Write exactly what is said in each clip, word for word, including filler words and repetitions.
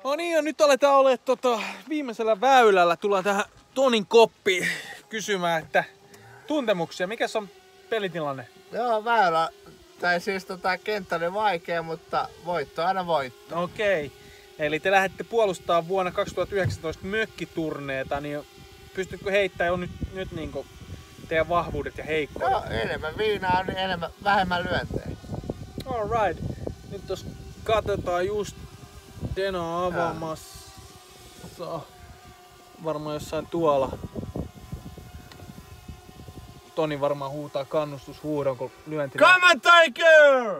No niin, ja nyt aletaan olemaan tota, viimeisellä väylällä. Tullaan tähän Tonin koppiin kysymään, että tuntemuksia. Mikäs on pelitilanne? Joo, väylä, tai siis tota, kenttä oli vaikea, mutta voitto aina voitto. Okei. Eli te lähdette puolustamaan vuonna kaksituhattayhdeksäntoista mökkiturneeta, niin pystytkö heittämään jo nyt, nyt niin teidän vahvuudet ja heikkoudet? Joo, enemmän viinaa, niin enemmän, vähemmän lyöntejä. Alright. Nyt tos katsotaan just Dena avaamassa. Varmaan jossain tuolla. Toni varmaan huutaa kannustushuudon, kun lyönti... Come on, Tiger!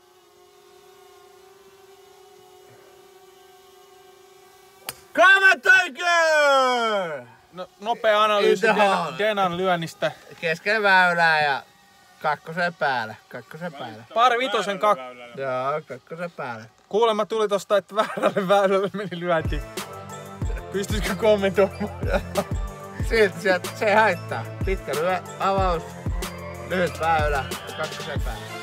Come on, Tiger! No, nopea analyysi Denan, Denan lyönnistä. Kesken väylää ja kakkosen päälle. Kakkosen päälle. Pari vitosen kak... Joo, kakkosen päälle. Kuulemma tuli tosta, että väärälle väylälle meni lyönti. Pystyisikö kommentoimaan? Silti sieltä se ei haittaa. Pitkä lyö, avaus, lyhyt väylä, kakkosen päälle.